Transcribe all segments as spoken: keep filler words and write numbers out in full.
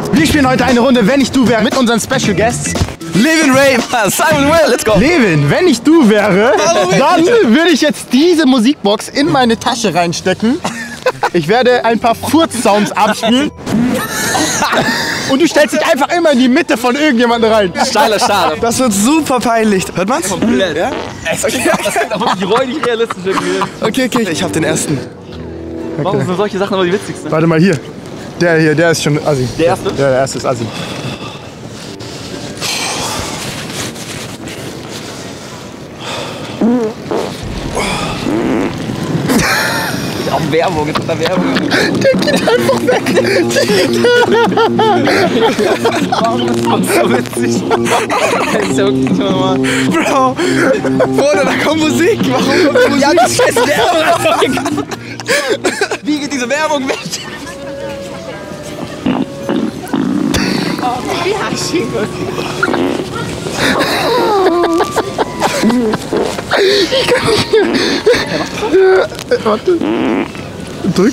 Wir spielen heute eine Runde, wenn ich du wäre, mit unseren Special Guests. Levin Ray, Simon Will, let's go. Levin, wenn ich du wäre, dann würde ich jetzt diese Musikbox in meine Tasche reinstecken. Ich werde ein paar Furz-Sounds abspielen. Und du stellst dich einfach immer in die Mitte von irgendjemandem rein. Steiler Start. Das wird super peinlich. Hört man's? Komplett. Ja? Das klingt auch wirklich räudig realistisch irgendwie. Okay, okay, ich hab den ersten. Warum sind solche Sachen aber die witzigsten? Warte mal hier. Der hier, der ist schon assi. Der erste? Ja, der erste ist assi. Auch Werbung, jetzt ist da Werbung. Der geht einfach weg. Warum ist das so witzig? Das ist ja wirklich nicht normal. Bro, Bruder, da kommt Musik. Warum kommt Musik? Ja, die scheiß Werbung. Wie geht diese Werbung weg? Wie haschig. Ich kann nicht mehr. Ja, warte. Drück.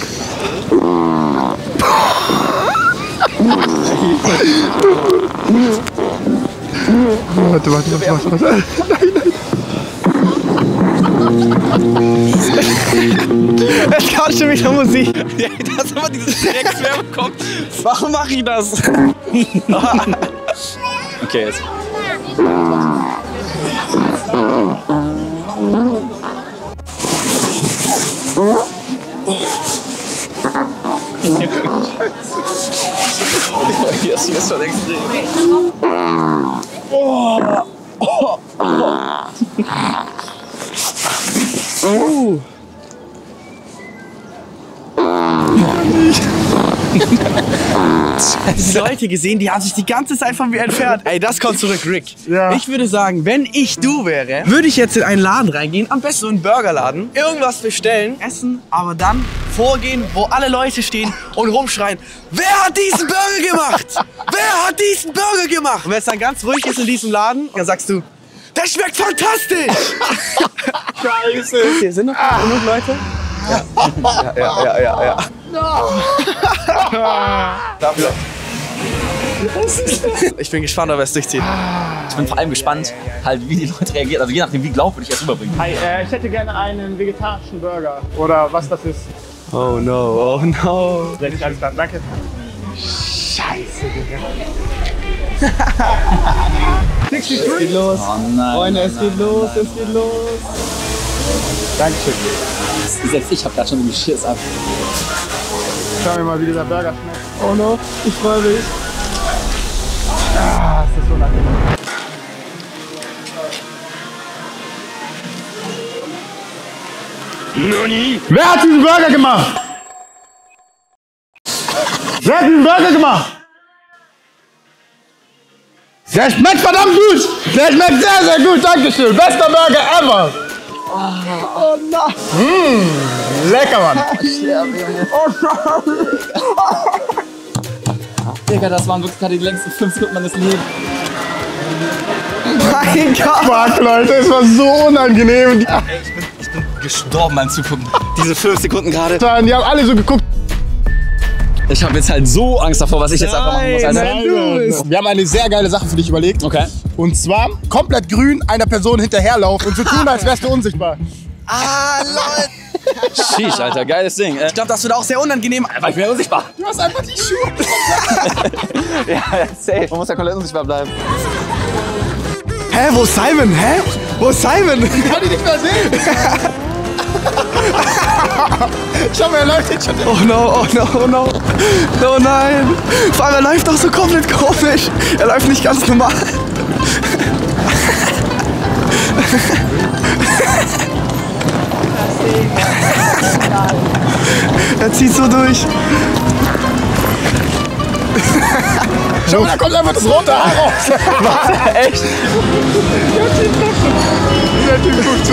Warte, warte, warte, warte, warte. Nein, nein. Es kam schon wieder Musik. Ja, dass immer diese Dreckswerbung kommt. Warum mache ich das? Okay, jetzt. Hier ist es schon extrem. Oh. Oh. Oh. Die Leute gesehen, die haben sich die ganze Zeit von mir entfernt. Ey, das kommt zurück, Rick. Ja. Ich würde sagen, wenn ich du wäre, würde ich jetzt in einen Laden reingehen, am besten so einen Burgerladen, irgendwas bestellen, essen, aber dann vorgehen, wo alle Leute stehen und rumschreien, wer hat diesen Burger gemacht? Wer hat diesen Burger gemacht? Und wenn es dann ganz ruhig ist in diesem Laden, dann sagst du, der schmeckt fantastisch! Scheiße. Hier sind noch genug Leute. Ja, ja, ja, ja, ja. ja. Dafür. Ich bin gespannt, ob er es durchzieht. Ich bin vor allem gespannt, halt, wie die Leute reagieren. Also je nachdem, wie glaubwürdig er es rüberbringt. Hi, äh, ich hätte gerne einen vegetarischen Burger. Oder was das ist. Oh no, oh no. Sehr alles klar, danke. Scheiße, Digga. Es geht los. Oh nein. Freunde, es geht los, es geht los. Dankeschön. Selbst ich hab grad schon irgendwie Schiss ab. Schauen wir mal, wie dieser Burger schmeckt. Oh no, ich freue mich. Ah, ist das so unangenehm. Noni? Wer hat diesen Burger gemacht? Wer hat diesen Burger gemacht? Der schmeckt verdammt gut! Der schmeckt sehr, sehr gut, dankeschön! Bester Burger ever! Oh nein. Mmh, lecker, Mann! Digga, das waren wirklich gerade die längsten fünf Sekunden meines Lebens. Mein Gott! Fuck, Leute, es war so unangenehm. Die, Ey, ich bin, ich bin gestorben beim Zugucken. Diese fünf Sekunden gerade. die haben alle so geguckt. Ich habe jetzt halt so Angst davor, was ich jetzt einfach machen muss. Also, nein. du bist- Wir haben eine sehr geile Sache für dich überlegt. okay. Und zwar komplett grün einer Person hinterherlaufen und so tun, als wärst du unsichtbar. Ah, Leute! Sheesh, Alter, geiles Ding. Äh, Ich glaube, das wird auch sehr unangenehm. war ich mir unsichtbar. Du hast einfach die Schuhe. Ja, ja, safe. Man muss ja komplett unsichtbar bleiben. Hä, wo ist Simon? Hä? Wo ist Simon? Ich kann dich nicht mehr sehen. Schau mal, er läuft jetzt schon. Oh no, oh no, oh no. Oh nein. Vor allem, er läuft auch so komplett komisch. Er läuft nicht ganz normal. Er zieht so durch. Schau mal, da kommt einfach das rote Haar raus. Was? Echt? Der Typ guckt so.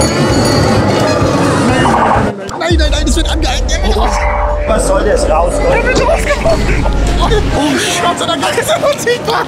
Nein, nein, nein, das wird angehalten. Der wird raus. Was soll das rauskommen? Der wird rausgekommen. Oh, Gott sei Dank ist er unsichtbar.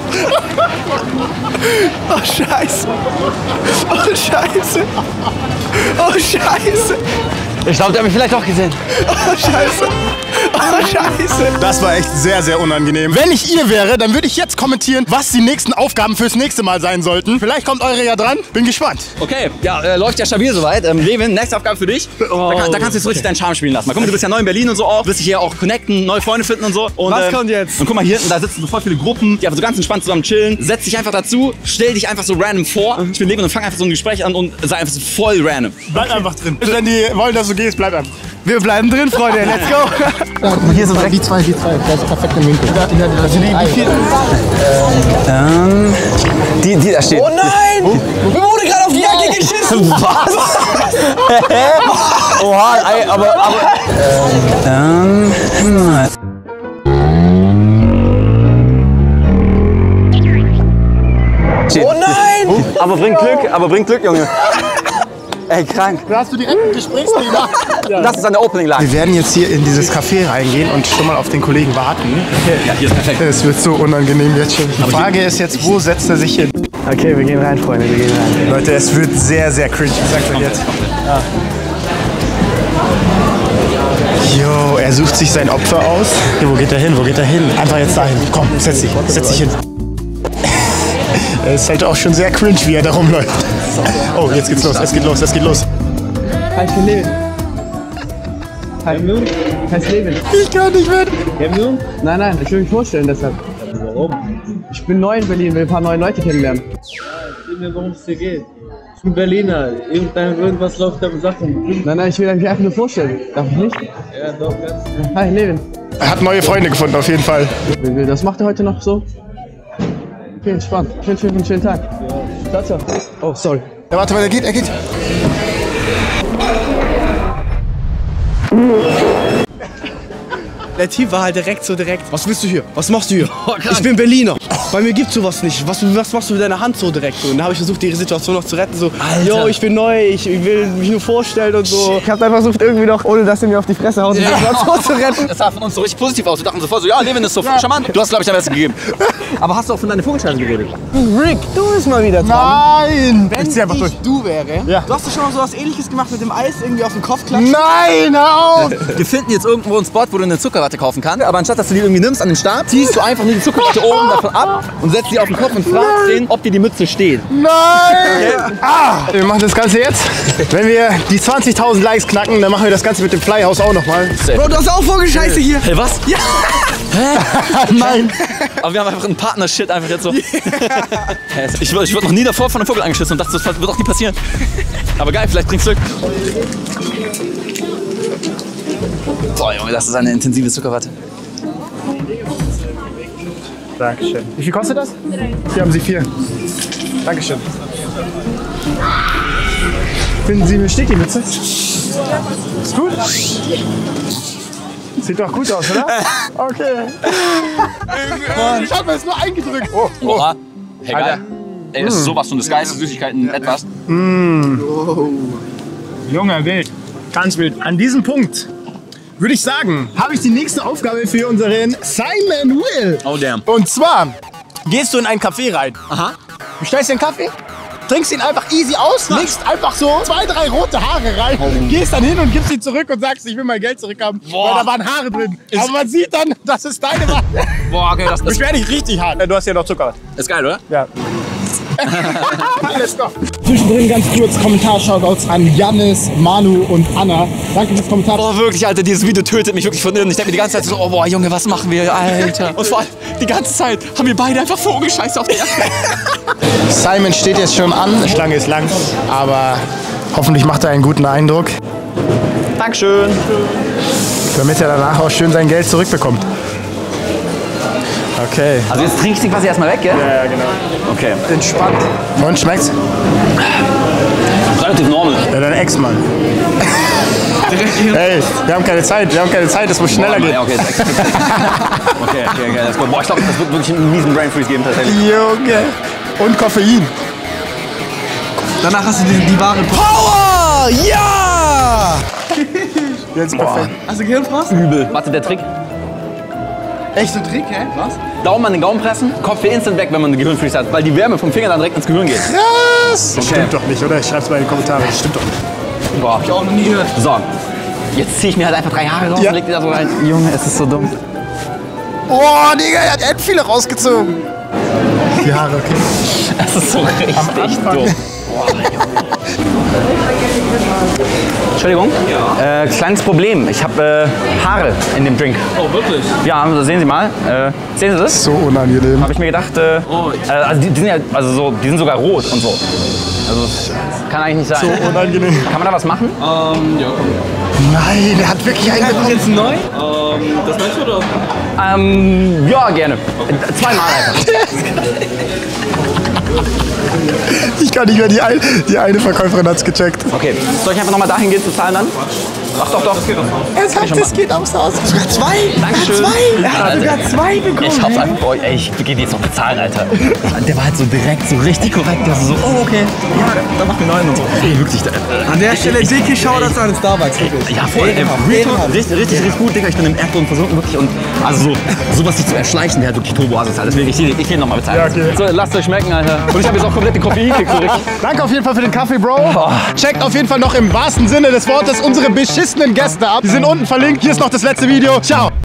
Oh Scheiße. Oh Scheiße. Oh Scheiße. Ich glaube, der hat mich vielleicht doch gesehen. Oh Scheiße. Oh, scheiße. Das war echt sehr, sehr unangenehm. Wenn ich ihr wäre, dann würde ich jetzt kommentieren, was die nächsten Aufgaben fürs nächste Mal sein sollten. Vielleicht kommt eure ja dran. Bin gespannt. Okay, ja, äh, läuft ja stabil soweit. Ähm, Levin, nächste Aufgabe für dich. Oh. Da, kann, da kannst du jetzt richtig deinen Charme spielen lassen. Mal guck mal, du bist ja neu in Berlin und so auch. Du wirst dich hier auch connecten, neue Freunde finden und so. Und, was ähm, kommt jetzt? Und guck mal, hier hinten, da sitzen so voll viele Gruppen, die einfach so ganz entspannt zusammen chillen. Setz dich einfach dazu, stell dich einfach so random vor. Ich bin Levin und fang einfach so ein Gespräch an und sei einfach so voll random. Bleib einfach drin. Wenn die wollen, dass du gehst, bleib einfach. Wir bleiben drin, Freunde. Let's go. Ja, hier sind direkt die zwei, die zwei. Das ist perfekt im Winkel. Also die, die vier. Ähm, die, die da steht. Oh nein! Oh. Mir wurde gerade auf die Jacke geschissen. Was? Oha, ey, aber, aber, ähm, ähm, oh nein! aber bringt Glück, aber bringt Glück, Junge. Ey, krank. Da hast du direkt ein Gesprächsthema. Das ist eine Opening-Line. Wir werden jetzt hier in dieses Café reingehen und schon mal auf den Kollegen warten. Ja, hier ist perfekt. Es wird so unangenehm jetzt schon. Die Frage ist jetzt, wo setzt er sich hin? Okay, wir gehen rein, Freunde, wir gehen rein. Leute, es wird sehr, sehr cringe. Ich sag's euch jetzt. Jo, er sucht sich sein Opfer aus. Hier, wo geht er hin? Wo geht er hin? Einfach jetzt dahin. Komm, setz dich. Setz dich hin. Es ist halt auch schon sehr cringe, wie er da rumläuft. Oh, jetzt geht's los. Es geht los. Es geht los. Hi, ich bin Levin. Hi, heißt Levin. Ich kann nicht mehr. Kennen du? Nein, nein, ich will mich vorstellen deshalb. Warum? Ich bin neu in Berlin, will ein paar neue Leute kennenlernen. Erzähl mir, worum es dir geht. Ich bin Berliner. Irgendein, irgendwas läuft da mit Sachen. Nein, nein, ich will mich einfach nur vorstellen. Darf ich nicht? Ja, doch, ganz. Hi, Levin. Er hat neue Freunde gefunden, auf jeden Fall. Das macht er heute noch so? Okay, entspannt. Ich wünsche euch einen schönen Tag. Ciao, ciao. Oh, sorry. Ja, warte mal, er geht, er geht. Der Typ war halt direkt so direkt. Was willst du hier? Was machst du hier? Ich bin Berliner. Bei mir gibt's sowas nicht. Was, was machst du mit deiner Hand so direkt? Und dann habe ich versucht, die Situation noch zu retten. So, yo, ich bin neu, ich, ich will mich nur vorstellen und so. Ich habe dann versucht, irgendwie noch, ohne dass er mir auf die Fresse haut, die Situation zu retten. Das sah von uns so richtig positiv aus. Wir dachten sofort so, ja, Levin ist so charmant. Du hast, glaube ich, am besten gegeben. Aber hast du auch von deiner Vogelscheiße geredet? Rick, du bist mal wieder dran. Nein! Wenn Ich zieh einfach ich durch. du wäre, Ja. du hast doch schon mal so was Ähnliches gemacht mit dem Eis irgendwie auf den Kopf klatschen? Nein, hör auf! Wir finden jetzt irgendwo einen Spot, wo du eine Zuckerwatte kaufen kannst. Aber anstatt, dass du die irgendwie nimmst an den Stab, ziehst du einfach nur die Zuckerwatte oben davon ab und setzt die auf den Kopf und fragst den, ob dir die Mütze steht. Nein! Ah, wir machen das Ganze jetzt. Wenn wir die zwanzigtausend Likes knacken, dann machen wir das Ganze mit dem Flyhouse auch nochmal. Bro, du hast auch Vogelscheiße hier. Hey, was? Ja. Nein! Aber wir haben einfach einen Partner-Shit einfach jetzt so. Ich wurde ich wurde noch nie davor von einem Vogel angeschissen und dachte, das wird auch nie passieren. Aber geil, vielleicht bringt's Glück. Boah, Junge, das ist eine intensive Zuckerwatte. Dankeschön. Wie viel kostet das? Hier haben Sie vier. Dankeschön. Finden Sie, mir steht die Mütze? Ist gut? Sieht doch gut aus, oder? Okay. Ich hab mir es nur eingedrückt. Oh, oh. Oha. Hey, geil. Ey, das ist sowas von das geilste Süßigkeiten etwas. Junge, wild. Ganz wild. An diesem Punkt würde ich sagen, habe ich die nächste Aufgabe für unseren Simon Will. Oh, damn. Und zwar gehst du in ein Café rein. Aha. Bestellst dir einen Kaffee, trinkst ihn einfach easy aus, legst einfach so zwei, drei rote Haare rein, gehst dann hin und gibst ihn zurück und sagst, ich will mein Geld zurückhaben, Boah. weil da waren Haare drin. Aber man sieht dann, dass es deine war. Boah, okay, das ist, Beschwer dich richtig hart. Du hast ja noch Zucker. ist geil, oder? Ja. Let's go. Zwischendrin ganz kurz Kommentar-Shoutouts an Jannis, Manu und Anna. Danke fürs Kommentar. Boah, wirklich, Alter, dieses Video tötet mich wirklich von innen. Ich denke mir die ganze Zeit so, oh, boah, Junge, was machen wir, Alter? Und vor allem, die ganze Zeit haben wir beide einfach Vogelscheiße auf der Jacke. Simon steht jetzt schon an. Die Schlange ist lang, aber hoffentlich macht er einen guten Eindruck. Dankeschön. Damit er danach auch schön sein Geld zurückbekommt. Okay. Also jetzt trinkst du quasi erstmal weg, gell? Ja, genau. Okay. Entspannt. Und schmeckt's? Relativ normal. Ja, dein Ex-Mann. Hey, wir haben keine Zeit, wir haben keine Zeit, das muss schneller Boah, gehen. ja, okay, okay, okay, okay, let's go. Boah, ich glaube, das wird wirklich einen miesen Brain Freeze geben tatsächlich. Junge. Und Koffein. Danach hast du die, die wahre Power! Ja! Jetzt perfekt. Hast du Gehirnfrost? Übel. Warte, der Trick. Echt so ein Trick, hä? Was? Daumen an den Gaumen pressen, Kopf instant weg, wenn man einen Gehirnfreeze hat, weil die Wärme vom Finger dann direkt ins Gehirn geht. Krass. Das stimmt doch nicht, oder? Ich schreib's mal in die Kommentare. Das stimmt doch nicht. Boah. Ich auch noch nie gehört. So. Jetzt ziehe ich mir halt einfach drei Haare raus Ja. und leg die da so rein. Junge, es ist so dumm. Boah, Digga, er hat echt viele rausgezogen. Die Haare, okay. Es ist so richtig dumm. Entschuldigung. Ja. Äh, kleines Problem. Ich habe äh, Haare in dem Drink. Oh, wirklich? Ja, also sehen Sie mal. Äh, sehen Sie das? So unangenehm. Habe ich mir gedacht, äh, Oh, äh, also die, die sind ja, also so, die sind sogar rot und so. Also das kann eigentlich nicht sein. So unangenehm. Kann man da was machen? Ähm, ja, komm. Nein, er hat wirklich einen bekommen. Jetzt neu? Ähm, das meinst du oder? Ähm, ja, gerne. Äh, Zweimal einfach. Ich kann nicht mehr, die, ein, die eine Verkäuferin hat's gecheckt. Okay, soll ich einfach nochmal dahin gehen zu zahlen dann? Ach doch, doch. Er sagt, es geht aufs Haus. Sogar zwei. Dankeschön. Zwei. Er hat sogar zwei bekommen. Ich hab's einfach, boah, ey, ich geh jetzt noch bezahlen, Alter. Der war halt so direkt, so richtig korrekt. Der so, oh, okay, ja, dann mach mir neun und so. Ey, wirklich, der, An der Stelle dicke Shoutouts an Starbucks, wirklich. ja, voll, ey, Ehrenhaft. richtig, richtig, richtig gut, Digga. Ich bin im Erdboden versunken, wirklich. Und also so, sowas sich zu erschleichen, der hat wirklich Turbo asozial. Deswegen, ich, ich, ich geh nochmal bezahlen. Ja, okay. So, lasst euch schmecken, Alter. Und ich hab jetzt auch komplett den Koffeinkick zurück. Danke auf jeden Fall für den Kaffee, Bro. Checkt auf jeden Fall noch im wahrsten Sinne des Wortes unsere beschissenen Gäste ab. Die sind unten verlinkt. Hier ist noch das letzte Video. Ciao.